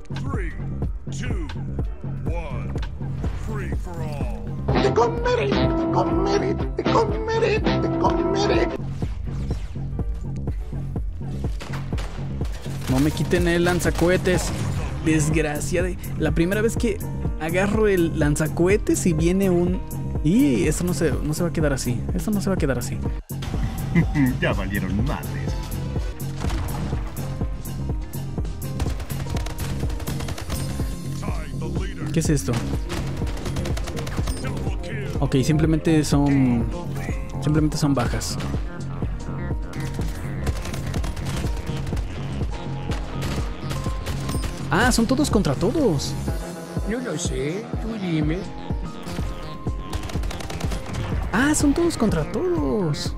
3, 2, 1. Free for all. Te comeré, te comeré, te comeré, te comeré. No me quiten el lanzacohetes. Desgracia de... La primera vez que agarro el lanzacohetes y viene un... Y esto no se va a quedar así. Esto no se va a quedar así. Ya valieron madres. ¿Qué es esto? Ok, simplemente son bajas. Ah, son todos contra todos. No lo sé, tú dime. Ah, son todos contra todos.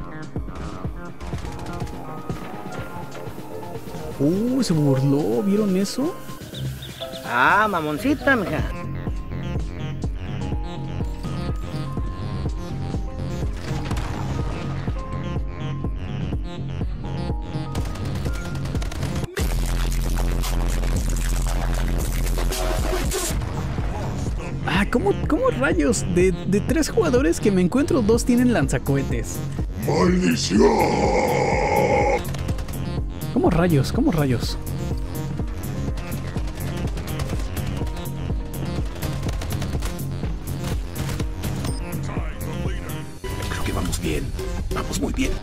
Se burló, ¿vieron eso? Ah, mamoncita, mija. Ah, ¿cómo rayos? De 3 jugadores que me encuentro, 2 tienen lanzacohetes. ¡Maldición! ¿Cómo rayos? ¿Cómo rayos? Creo que vamos bien. Vamos muy bien.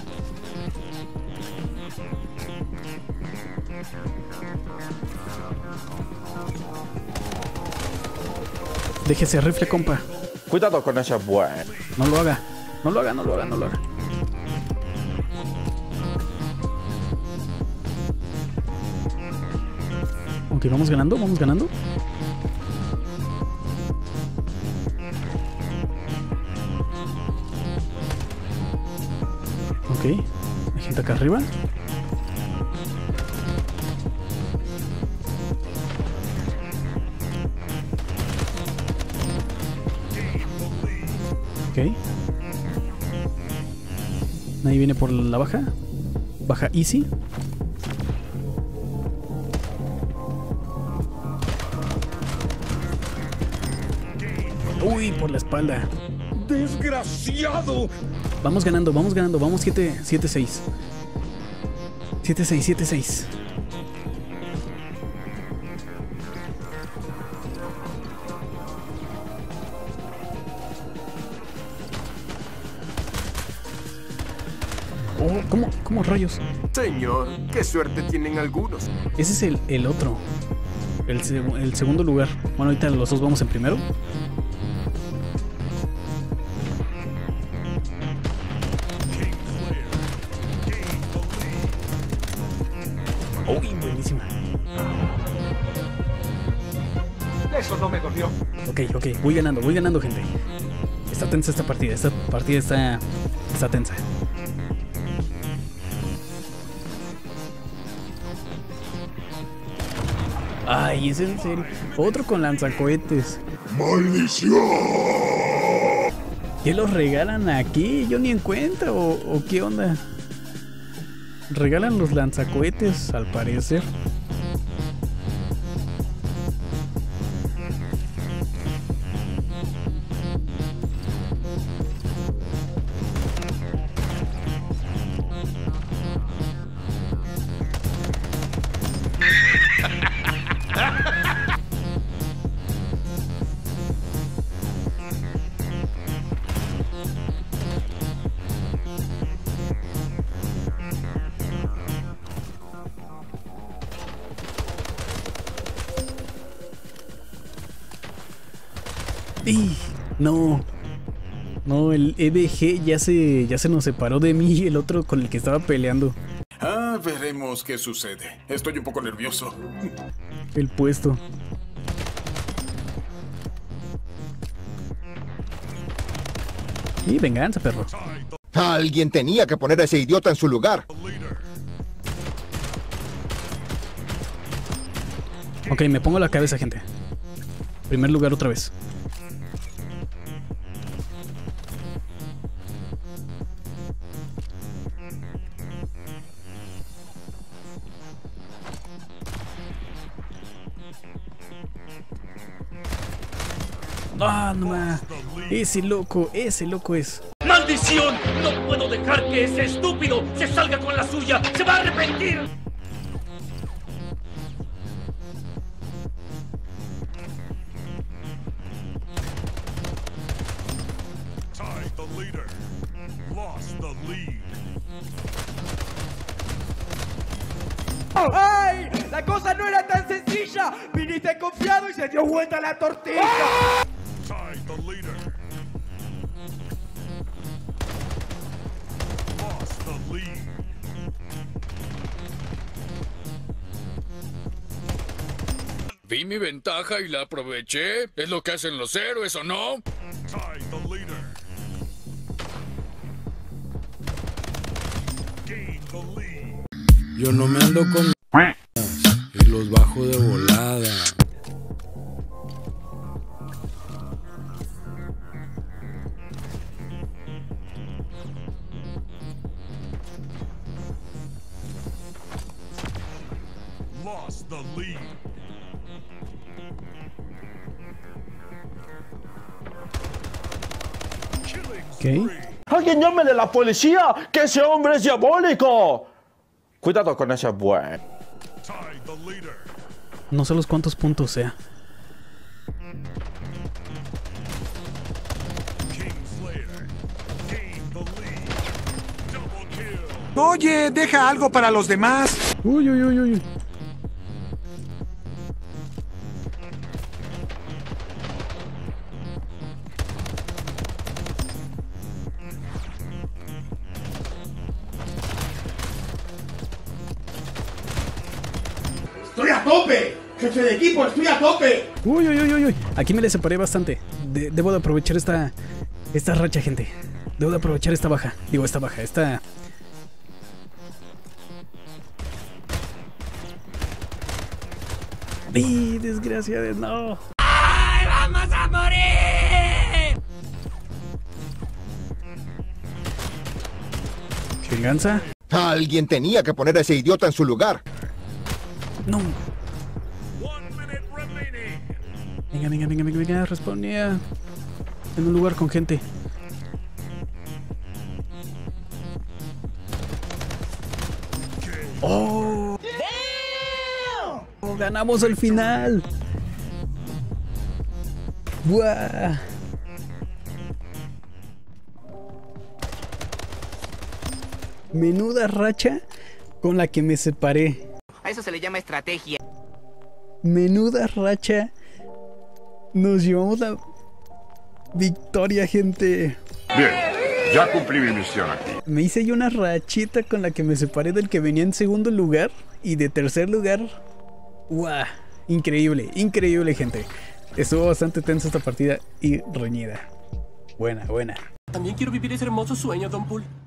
Déjese rifle, compa. Cuidado con esa buena. No lo haga. No lo haga, no lo haga, no lo haga. Ok, vamos ganando, vamos ganando. Ok, hay gente acá arriba. Ok. Nadie viene por la baja. Baja easy. Uy, por la espalda. ¡Desgraciado! Vamos ganando, vamos ganando. Vamos 7-6. 7-6, 7-6. Oh, ¿cómo rayos? Señor, qué suerte tienen algunos. Ese es el otro. El segundo lugar. Bueno, ahorita los dos vamos en primero. Uy, buenísima. Eso no me dolió. Ok, voy ganando, gente. Está tensa esta partida. Esta partida está tensa. Ay, es en serio. Otro con lanzacohetes. ¡Maldición! ¿Qué los regalan aquí? Yo ni en cuenta. ¿O qué onda? Regalan los lanzacohetes, al parecer. No. No, el EBG ya se nos separó de mí, el otro con el que estaba peleando. Ah, veremos qué sucede. Estoy un poco nervioso. El puesto. Y venganza, perro. Alguien tenía que poner a ese idiota en su lugar. Ok, me pongo la cabeza, gente. Primer lugar otra vez. Ah, no más. Ese loco es. ¡Maldición! ¡No puedo dejar que ese estúpido se salga con la suya! ¡Se va a arrepentir! Tied the leader. Lost the lead. ¡Ay! La cosa no era tan sencilla. Viniste confiado y se dio vuelta la tortilla. Tied the leader. Lost the lead. Vi mi ventaja y la aproveché. Es lo que hacen los héroes, ¿o no? Tied the leader. Gain the lead. Yo no me ando con y los bajo de volada. Lost the lead. Ok. ¡Alguien llámele a la policía! ¡Que ese hombre es diabólico! Cuidado con ese buen. Tied the leader. No sé los cuántos puntos sea. Kingslayer. Gain the lead. Double kill. Oye, deja algo para los demás. Uy, uy, uy, uy. ¡Estoy a tope! ¡Jefe de equipo, estoy a tope! Uy, uy, uy, uy, uy. Aquí me le separé bastante. Debo de aprovechar esta racha, gente. Debo de aprovechar esta baja. Digo, esta baja, esta... ¡Y desgraciados! ¡No! ¡Ay, vamos a morir! ¿Venganza? Alguien tenía que poner a ese idiota en su lugar. ¡No! 1 minute remaining. Venga, respondía en un lugar con gente. ¡Oh! ¡Oh, ganamos al final! ¡Buah! Menuda racha con la que me separé. A eso se le llama estrategia. Menuda racha. Nos llevamos la victoria, gente. Bien, ya cumplí mi misión aquí. Me hice yo una rachita con la que me separé del que venía en segundo lugar y de tercer lugar. ¡Guau! Increíble, increíble, gente. Estuvo bastante tensa esta partida y reñida. Buena. También quiero vivir ese hermoso sueño, Don Pool.